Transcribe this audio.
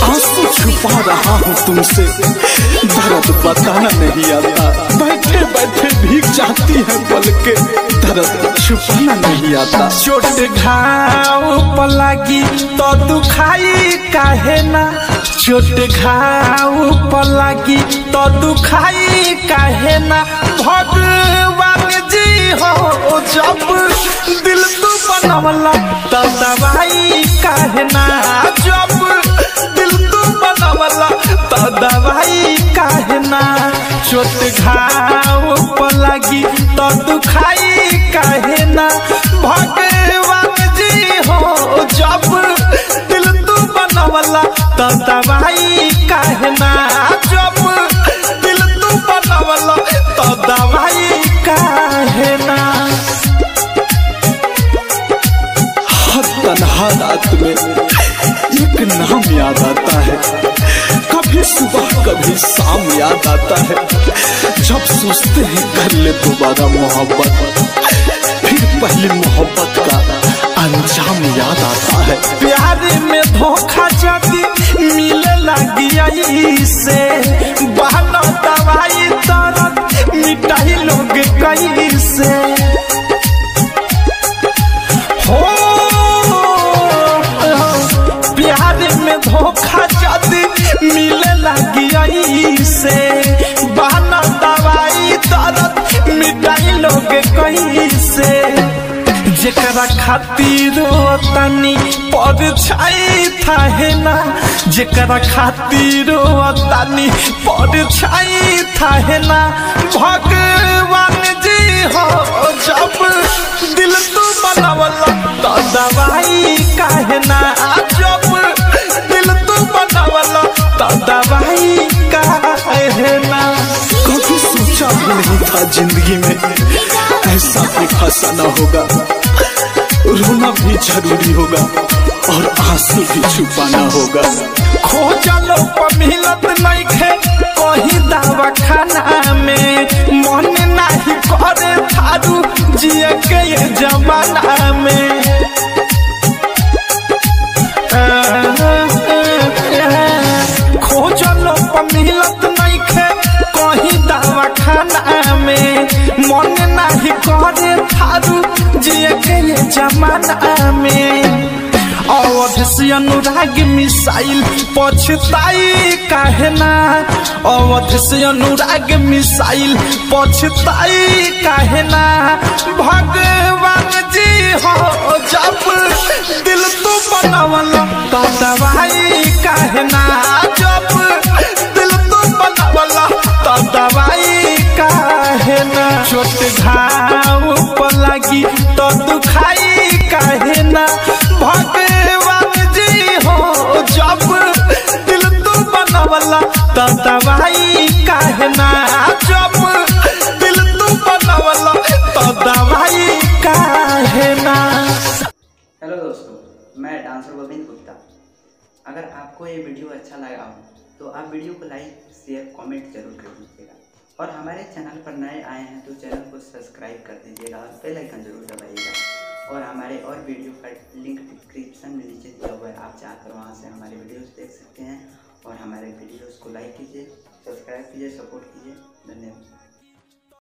आंसू छुपा रहा हूँ तुमसे, दर्द बताना नहीं आता। बैठे बैठे भीग जाती है पलके, दर्द छुपाना नहीं आता। चोट घाव पलागी तो दुखाई काहे ना, चोट घाव पलागी तो दुखाई काहे ना। भगवान जी हो जब दिल तू बनवला तो दवाई काहे ना, जब दिल तू बनवला तो दवाई काहे ना। चोट घाव पलागी तो दुखाई काहे ना। भगवान जी हो जब दिल तू बनवला तो दवाई काहे ना, जब दिल तू बनवला तो दवाई काहे ना। हर तन्हा रात में एक नाम याद आता है, कभी सुबह कभी शाम याद आता है। जब सोचते हैं कर ले दोबारा मोहब्बत, फिर पहली मोहब्बत का अंजाम याद आता है। प्यार में धोखा जदी मिले लगी से, बहाना दवाई दर्द मिटाई लोग कैसे हो। प्यार में धोखा जदी मिले लगी से, बहाना दवाई दर्द मिटाई लोग कैसे। जेकरा खातिर तनी परछाई थाहे ना, जेकरा खातिर तनी परछाई थाहे ना। भगवान जी हो जब दिल तू बनवला तो दवाई काहे ना, जब दिल तू बनवला तो दवाई काहे ना। कभी सोचा भी नहीं था जिंदगी में ऐसा भी फंसाना होगा। रोना भी जरूरी होगा और आंसू भी छुपाना होगा। खोजलो पर मिलत नहीं खे कहीं दवा खाना में, मन नहीं करे थारू जिए के ये जमाना में। खोजलो पर मिलत नहीं खे कहीं दवा खाना में, मन नहीं करे थारू जिए के ये जमाना में। अवध से अनुराग मिसाइल पछताई काहे ना, अवध से अनुराग मिसाइल पछताई काहे ना। भगवान जी हो जब दिल तू बनवला तो दवाई काहे ना, जब दिल तू बनवला तो दवाई काहे ना। चोट घाव पलागी तो दुखाई काहे ना। भगवान जी हो जब दिल तू बनवला तो दवाई काहे ना, जब दिल तू बनवला तो दवाई काहे ना। हेलो दोस्तों, मैं डांसर गोविंद गुप्ता। अगर आपको ये वीडियो अच्छा लगा हो तो आप वीडियो को लाइक शेयर कमेंट जरूर कर दीजिएगा, और हमारे चैनल पर नए आए हैं तो चैनल को सब्सक्राइब कर दीजिएगा और बेल आइकन जरूर दबाइएगा। और हमारे और वीडियो का लिंक डिस्क्रिप्शन में नीचे दिया हुआ है, आप चाहकर वहां से हमारे वीडियोस देख सकते हैं। और हमारे वीडियोस को लाइक कीजिए, सब्सक्राइब कीजिए, सपोर्ट कीजिए। धन्यवाद।